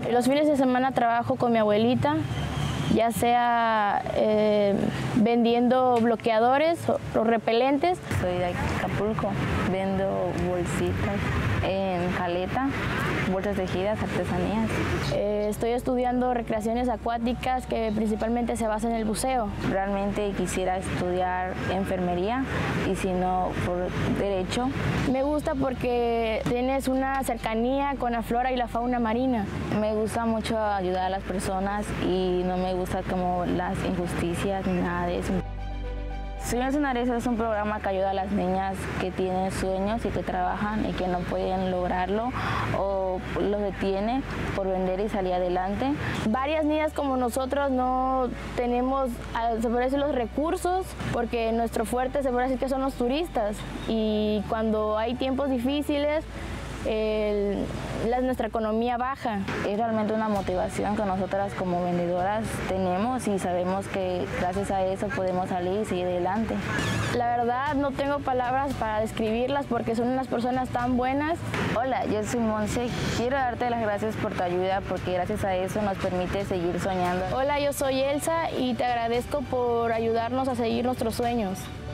Los fines de semana trabajo con mi abuelita, ya sea vendiendo bloqueadores o repelentes. Soy de Acapulco, vendo bolsitas en Caleta, bolsas tejidas, artesanías. Estoy estudiando recreaciones acuáticas que principalmente se basan en el buceo. Realmente quisiera estudiar enfermería y si no, por derecho. Me gusta porque tienes una cercanía con la flora y la fauna marina. Me gusta mucho ayudar a las personas y no me gusta como las injusticias ni nada de eso. Sueños Soñares es un programa que ayuda a las niñas que tienen sueños y que trabajan y que no pueden lograrlo o los detiene por vender y salir adelante. Varias niñas como nosotros no tenemos, se puede decir, los recursos, porque nuestro fuerte se puede decir que son los turistas, y cuando hay tiempos difíciles nuestra economía baja. Es realmente una motivación que nosotras como vendedoras tenemos y sabemos que gracias a eso podemos salir y seguir adelante. La verdad no tengo palabras para describirlas porque son unas personas tan buenas. Hola, yo soy Monse. Quiero darte las gracias por tu ayuda porque gracias a eso nos permite seguir soñando. Hola, yo soy Elsa y te agradezco por ayudarnos a seguir nuestros sueños.